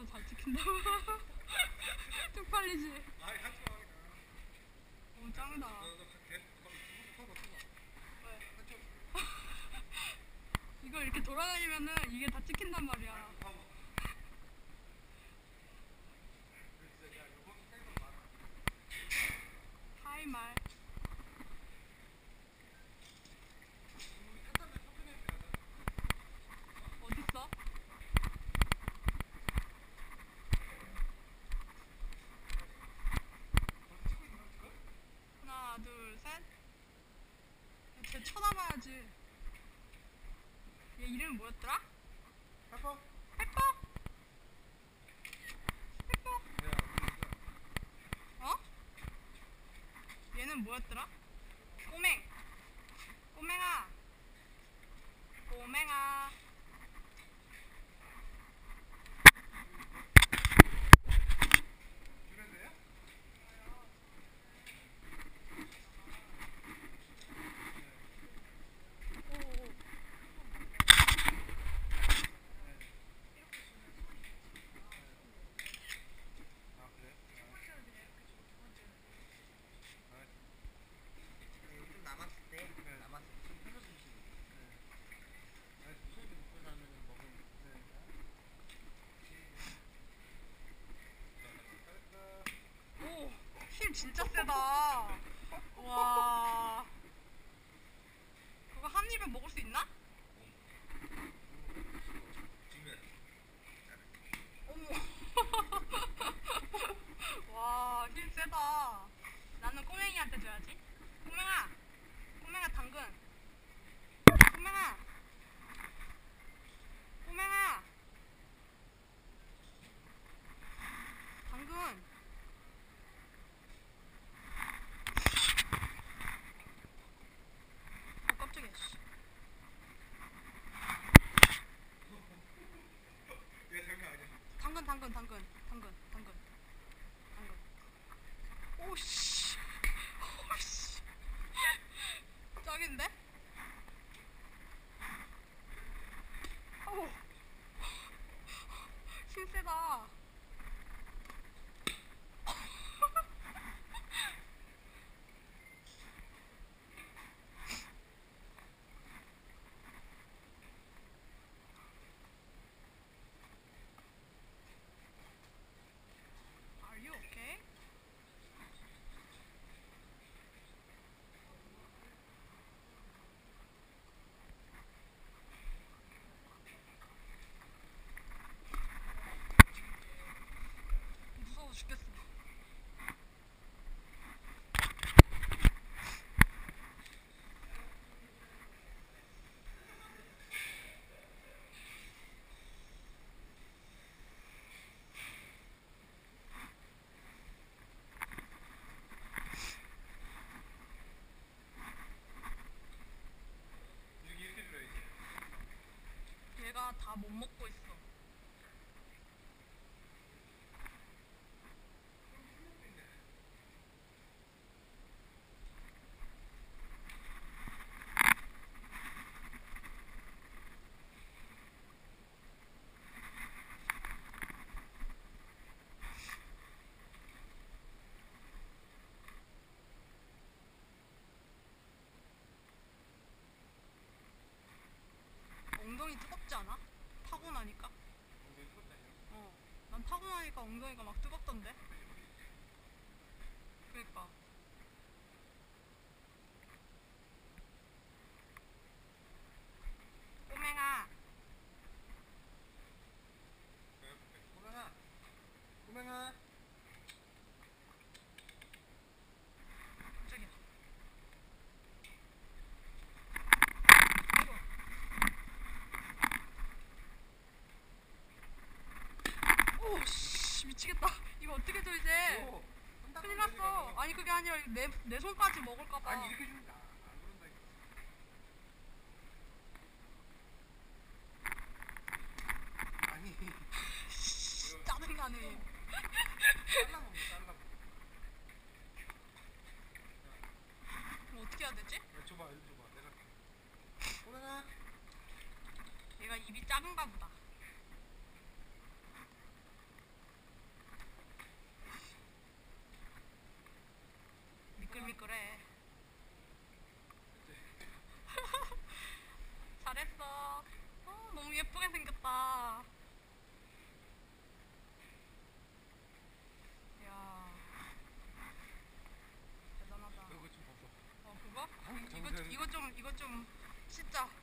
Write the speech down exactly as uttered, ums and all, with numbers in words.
너 잘 찍힌다. 쪽팔리지? 아니 하지 마. 오 짱이다. 이거 이렇게 돌아다니면은 이게 다 찍힌단 말이야. 하이 말. 어딨어? 하나 둘 셋. 쟤 쳐다봐야지. 얘 이름이 뭐였더라? 해봐. 해뻐? 해뻐? 어? 얘는 뭐였더라? 꼬맹. 꼬맹아. 꼬맹아. 힘 진짜 세다. 와. 그거 한 입에 먹을 수 있나? 어머. 와, 힘 세다. 나는 꼬맹이한테 줘야지. 꼬맹아. 꼬맹아 당근. 꼬맹아. 꼬맹아. 당근. 당근 당근 당근 당근 당근 당근. 오씨 오씨 짱인데? 어우 힘세다. 죽겠어. 얘가 다 못 먹고 있어. 엉덩이 뜨겁지 않아? 타고 나니까? 어, 난 타고 나니까 엉덩이가 막 뜨겁던데? 그니까. 꼬맹아. 꼬맹아. 꼬맹아. 깜짝이야. 오씨 미치겠다. 이거 어떻게 줘 이제? 오, 큰일 났어. 아니 그게 아니라 내, 내 손까지 먹을까봐. 아니 이렇게 주면 안 그런다. 아니 짜증나네. 잘라먹어 잘라먹어. 그럼 어떻게 해야 되지? 줘봐 이리 줘봐 내가. 꼬맹아. 얘가 입이 작은가 보다. 진짜.